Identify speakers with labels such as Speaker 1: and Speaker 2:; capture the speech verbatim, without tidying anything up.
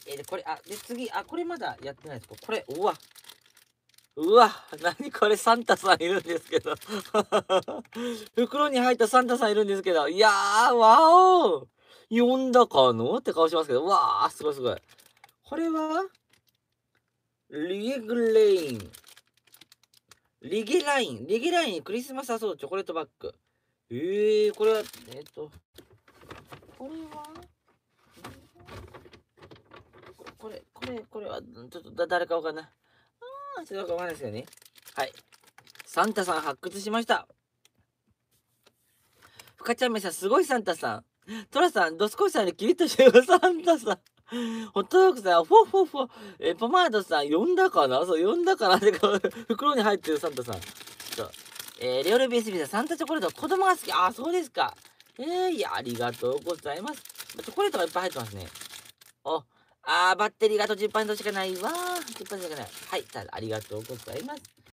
Speaker 1: えー、で、これ、あ、で、次、あ、これまだやってないです。これ、うわ、うわ、なにこれ、サンタさんいるんですけど。袋に入ったサンタさんいるんですけど、いやー、わお！呼んだかのって顔しますけど、うわー、すごいすごい。これはリグレイン。リゲライン。リゲラインクリスマスアソートチョコレートバッグ。ええー、これは、えっと、これはこれ、これ、これは、ちょっとだ誰かわかんない。あー、ちょっとわかんないですよね。はい。サンタさん発掘しました。深ちゃんめさん、すごいサンタさん。トラさん、ドスコイさんにキリッとしてるサンタさん。ホットドッグさん、フォフォフォ。え、ポマードさん、呼んだかなそう、呼んだかなってか、袋に入ってるサンタさん。そう。えー、レオレビースビーさん、サンタチョコレート、子供が好き。あ、そうですか。えー、いや、ありがとうございます。チョコレートがいっぱい入ってますね。お、あー、バッテリーがあとじゅっパーセントしかないわー。じゅっパーセントしかない。はい、ありがとうございます。